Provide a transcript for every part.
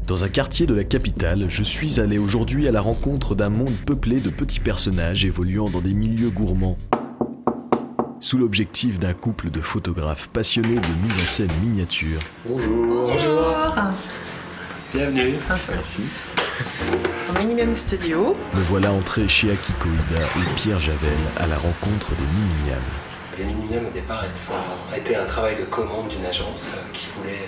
Dans un quartier de la capitale, je suis allé aujourd'hui à la rencontre d'un monde peuplé de petits personnages évoluant dans des milieux gourmands. Sous l'objectif d'un couple de photographes passionnés de mise en scène miniature. Bonjour. Bonjour. Bienvenue. Merci. Au Minimum Studio. Me voilà entré chez Akiko Ida et Pierre Javel à la rencontre des Minimiam. Les Minimiam au départ étaient un travail de commande d'une agence qui voulait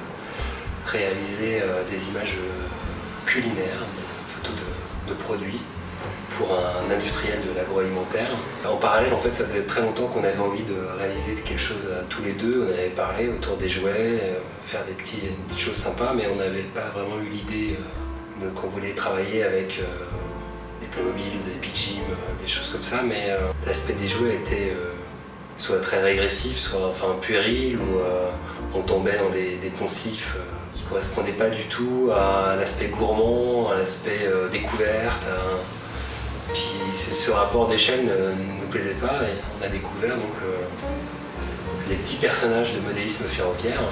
réaliser des images culinaires, photos de produits pour un industriel de l'agroalimentaire. En parallèle, en fait, ça faisait très longtemps qu'on avait envie de réaliser quelque chose tous les deux. On avait parlé autour des jouets, faire des petites choses sympas, mais on n'avait pas vraiment eu l'idée qu'on voulait travailler avec des Playmobil, des Pidgim, des choses comme ça. Mais l'aspect des jouets était soit très régressif, soit puéril, où on tombait dans des poncifs qui ne correspondaient pas du tout à l'aspect gourmand, à l'aspect découverte. Puis ce rapport d'échelle ne nous plaisait pas et on a découvert donc les petits personnages de modélisme ferroviaire.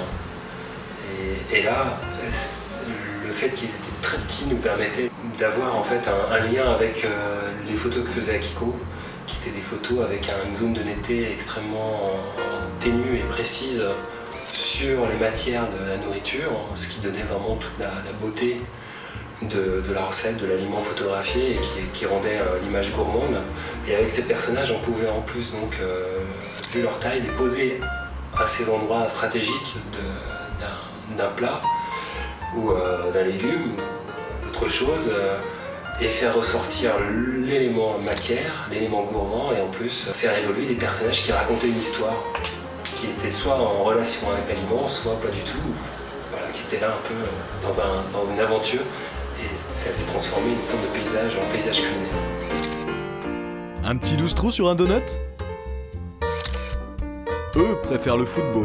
Et là, le fait qu'ils étaient très petits nous permettait d'avoir en fait un lien avec les photos que faisait Akiko, qui étaient des photos avec une zone de netteté extrêmement ténue et précise sur les matières de la nourriture, ce qui donnait vraiment toute la beauté de la recette, de l'aliment photographié et qui rendait l'image gourmande. Et avec ces personnages, on pouvait en plus, donc, vu leur taille, les poser à ces endroits stratégiques d'un plat ou d'un légume, d'autres choses, et faire ressortir l'élément matière, l'élément gourmand, et en plus faire évoluer des personnages qui racontaient une histoire, qui étaient soit en relation avec l'aliment, soit pas du tout, voilà, qui étaient là un peu dans une aventure. Et ça s'est transformé une sorte de paysage en paysage culinaire. Un petit douze-trous sur un donut? Eux préfèrent le football.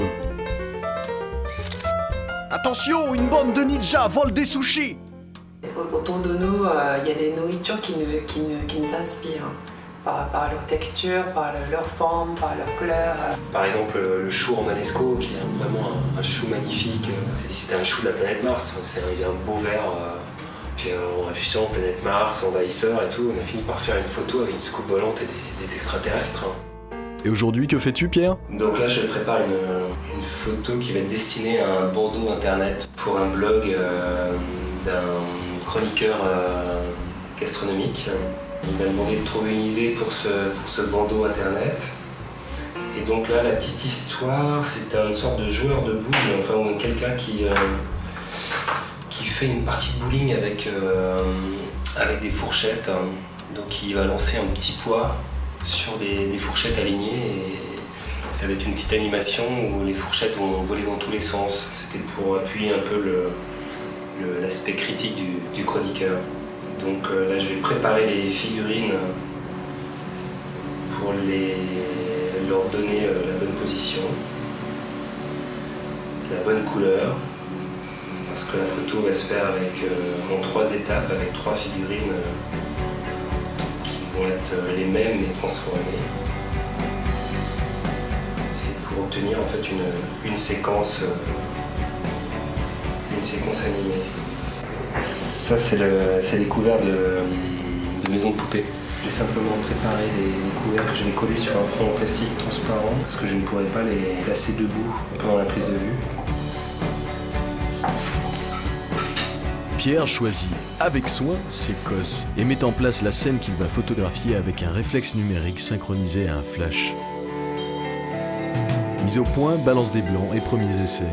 Attention, une bande de ninjas vole des sushis! Autour de nous, il y a des nourritures qui nous inspirent. Par leur texture, par leur forme, par leur couleur. Par exemple, le chou romanesco, qui est vraiment un chou magnifique. C'était un chou de la planète Mars. Il est un beau vert. Puis en réfléchissant, planète Mars, envahisseur et tout, on a fini par faire une photo avec une soucoupe volante et des extraterrestres. Et aujourd'hui, que fais-tu, Pierre? Donc là, je prépare une photo qui va être destinée à un bandeau internet pour un blog d'un chroniqueur gastronomique. Il m'a demandé de trouver une idée pour ce bandeau internet. Et donc là, la petite histoire, c'est une sorte de joueur de boules, ou quelqu'un qui fait une partie de bowling avec des fourchettes. Donc il va lancer un petit poids sur des fourchettes alignées et ça va être une petite animation où les fourchettes vont voler dans tous les sens. C'était pour appuyer un peu l'aspect critique du chroniqueur. Donc là je vais préparer les figurines pour leur donner la bonne position, la bonne couleur. Parce que la photo va se faire en 3 étapes avec 3 figurines qui vont être les mêmes mais transformées. Et pour obtenir en fait une séquence animée. Ça c'est les couverts de maison de poupée. J'ai simplement préparé des couverts que je vais coller sur un fond en plastique transparent parce que je ne pourrais pas les placer debout pendant la prise de vue. Pierre choisit avec soin ses cosses et met en place la scène qu'il va photographier avec un réflexe numérique synchronisé à un flash. Mise au point, balance des blancs et premiers essais.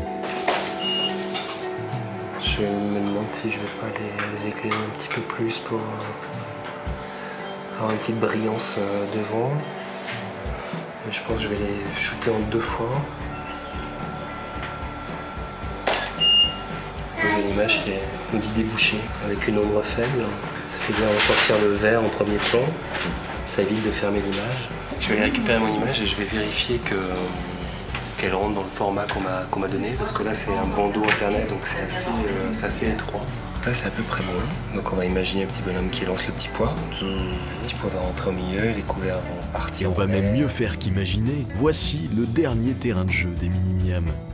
Je me demande si je vais pas les éclairer un petit peu plus pour avoir une petite brillance devant. Je pense que je vais les shooter en 2 fois. Une image qui est dit débouchée avec une ombre faible. Ça fait bien ressortir le vert en premier plan. Ça évite de fermer l'image. Je vais récupérer mon image et je vais vérifier qu'elle rentre dans le format qu'on m'a donné parce que là c'est un bandeau internet donc c'est assez étroit. Là c'est à peu près bon. Donc on va imaginer un petit bonhomme qui lance le petit pois. Le petit pois va rentrer au milieu et les couverts vont partir. Et on va même mieux faire qu'imaginer. Voici le dernier terrain de jeu des Minimiam.